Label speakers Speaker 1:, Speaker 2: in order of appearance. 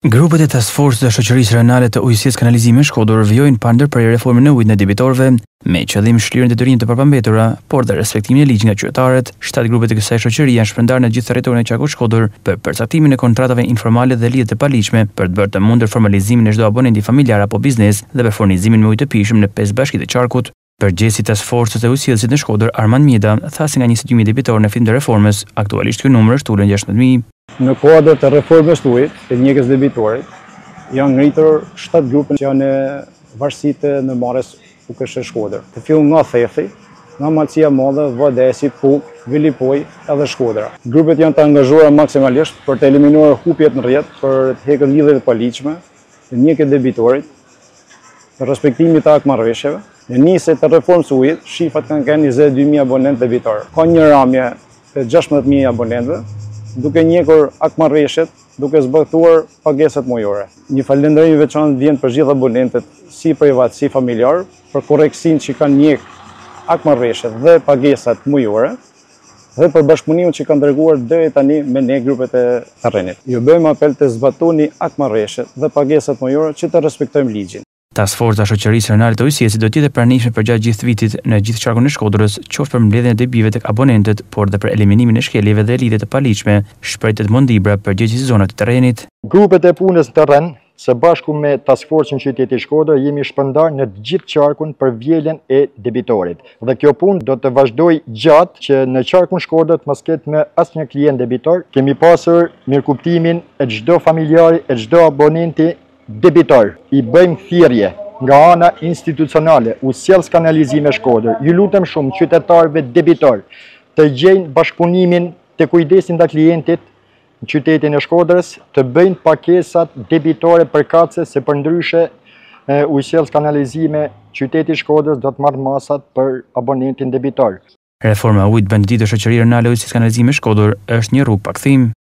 Speaker 1: Grupet e Task Force të Shoqërisë Renale të Ujësisë Kanalizimi Shkodër vijojnë pa ndërprerje reformën e ujit në debitorëve me qëllim shlirjen e detyrimit të përpambetura, por dhe respektimin e ligjit nga qytetarët. 7 grupet e kësaj shoqërie janë shpërndarë në gjithë territorin e qarkut Shkodër për përcaktimin e kontratave informale dhe lidhjet e paligjshme për të bërë të mundur formalizimin e çdo abonenti familjar apo biznes dhe për furnizimin me ujë të pijshëm në 5 bashkitë e qarkut. Përgjegjësi Task Force të Ujësisë në Shkodër, Armand Mjeda, tha se nga 22.000 debitorë në fillim të reformës, aktualisht ky numër është ulur në 16.000.
Speaker 2: Në kuadër të reformës të ujit, të njekës debitorit, janë ngritur 7 grupe që janë varësitë në marrës UKSH Shkodër. Të fillon nga Thethi, nga Malësia Madhe, Vadesi, Puk, Vilipoj edhe Shkodra. Grupet janë të angazhuara maksimalisht për të eliminuar hupjet në rrjet, për të hequr lidhjet e paligjshme, të njekës debitorit, të respektimit të akmarrëveshjeve. Në nisje të reformës së ujit, shifrat kanë qenë 22.000 abonentë debitor. Ka një ramje të 16.000 abonentëve, duke njekur akmarrëveshjet, duke zbatuar pagesat mujore. Një falënderim i veçantë vjen për gjithë abonentët, si privat, si familjar, për korrektësinë që kanë njek akmarrëveshjet dhe pagesat mujore, dhe për bashkëpunimin që kanë treguar deri tani me ne grupet e terrenit. Ju bëjmë apel të zbatoni akmarrëveshjet dhe pagesat mujore që të respektojmë ligjin.
Speaker 1: Task Force e Shoqërisë Renale të Ujësisë do të jetë e pranishme përgjatë gjithë vitit në gjithë qarkun e Shkodrës, qoftë për mbledhjen e debive tek abonentët, por dhe për eliminimin e shkeljeve dhe lidhjet e paligjshme, shpretet Mondibra, përgjegjësi zonat të terrenit.
Speaker 3: Grupet e punës në terren, së bashku me Task Force në qytetin e Shkodrës, jemi shpërndarë në gjithë qarkun për vjeljen e debitorit. Dhe kjo punë do të vazhdojë gjatë që në qarkun Shkodrës mos ketë me asnjë klient debitor. Kemi pasur mirëkuptimin e çdo familjari, e çdo abonenti debitor. I bëjmë thirrje nga ana institucionale, Ujësisë Kanalizimi Shkodër. Ju lutem shumë qytetarëve debitor të gjejnë bashkëpunimin, të kujdesin ndaj klientit në qytetin e Shkodrës, të bëjnë pakesat debitore përkatëse se përndryshe Ujësisë Kanalizimi qyteti i Shkodrës do të marrë masat për abonentin debitor.
Speaker 1: Reforma e ujit bën ditë shoqëria renale e Ujësisë Kanalizimi Shkodër është një rrugë pa kthim.